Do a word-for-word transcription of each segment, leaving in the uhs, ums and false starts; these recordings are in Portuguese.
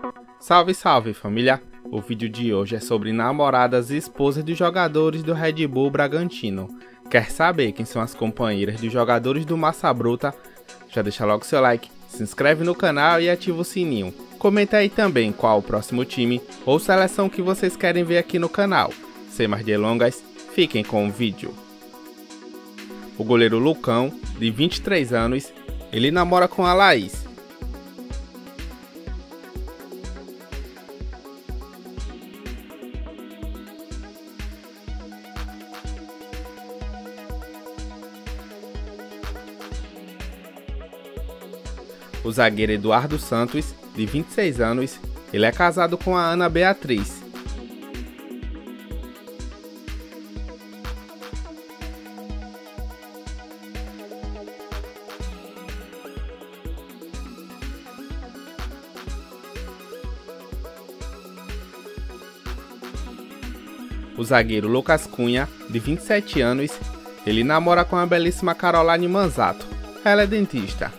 Salve, salve família! O vídeo de hoje é sobre namoradas e esposas dos jogadores do Red Bull Bragantino. Quer saber quem são as companheiras dos jogadores do Massa Bruta? Já deixa logo seu like, se inscreve no canal e ativa o sininho. Comenta aí também qual o próximo time ou seleção que vocês querem ver aqui no canal. Sem mais delongas, fiquem com o vídeo. O goleiro Lucão, de vinte e três anos, ele namora com a Laís. O zagueiro Eduardo Santos, de vinte e seis anos, ele é casado com a Ana Beatriz. O zagueiro Lucas Cunha, de vinte e sete anos, ele namora com a belíssima Caroline Manzato. Ela é dentista.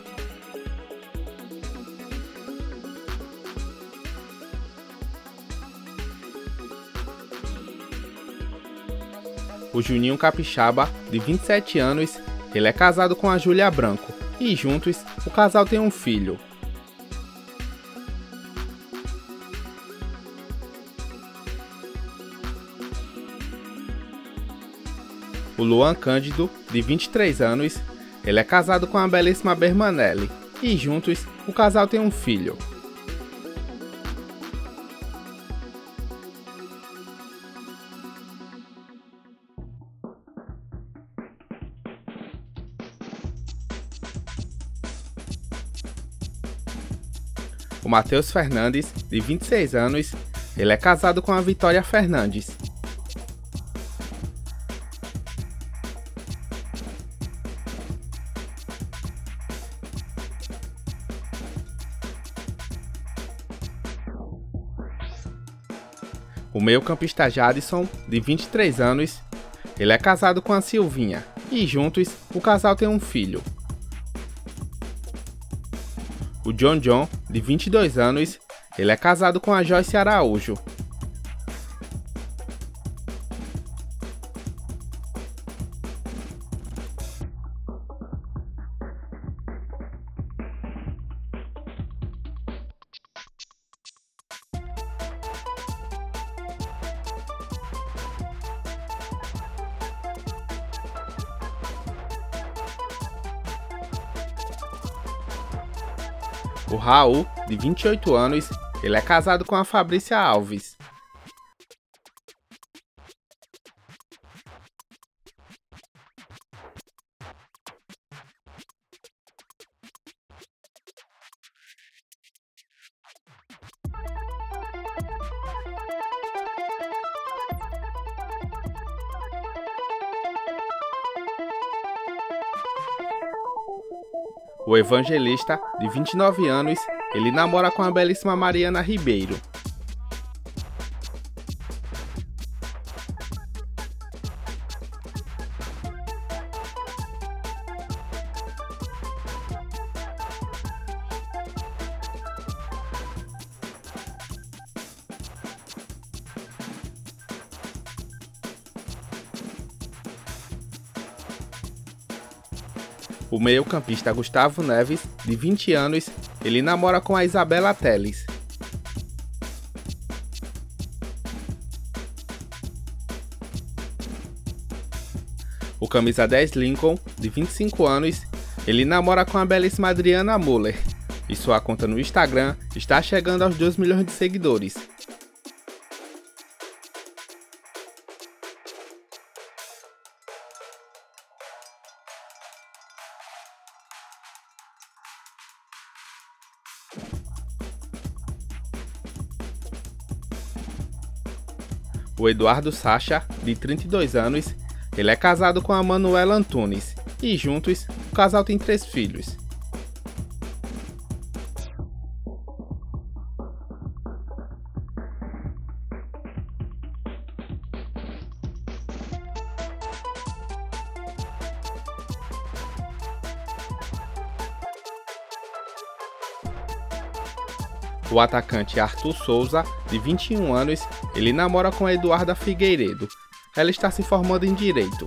O Juninho Capixaba, de vinte e sete anos, ele é casado com a Júlia Branco e juntos o casal tem um filho. O Luan Cândido, de vinte e três anos, ele é casado com a belíssima Bermanelli e juntos o casal tem um filho. O Matheus Fernandes, de vinte e seis anos, ele é casado com a Vitória Fernandes. O meio-campista Jadson, de vinte e três anos, ele é casado com a Silvinha e juntos o casal tem um filho. O John John, de vinte e dois anos, ele é casado com a Joyce Araújo. O Raul, de vinte e oito anos, ele é casado com a Fabrícia Alves. O Evangelista, de vinte e nove anos, ele namora com a belíssima Mariana Ribeiro. O meio-campista Gustavo Neves, de vinte anos, ele namora com a Isabela Teles. O camisa dez Lincoln, de vinte e cinco anos, ele namora com a belíssima Adriana Muller, e sua conta no Instagram está chegando aos dois milhões de seguidores. O Eduardo Sacha, de trinta e dois anos, ele é casado com a Manuela Antunes e juntos o casal tem três filhos. O atacante Arthur Souza, de vinte e um anos, ele namora com Eduarda Figueiredo. Ela está se formando em Direito.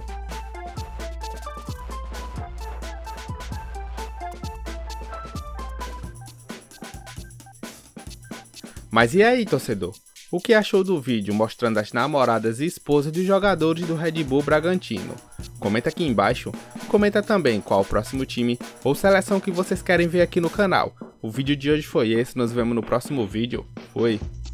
Mas e aí, torcedor? O que achou do vídeo mostrando as namoradas e esposas dos jogadores do Red Bull Bragantino? Comenta aqui embaixo. Comenta também qual o próximo time ou seleção que vocês querem ver aqui no canal. O vídeo de hoje foi esse, nos vemos no próximo vídeo. Fui!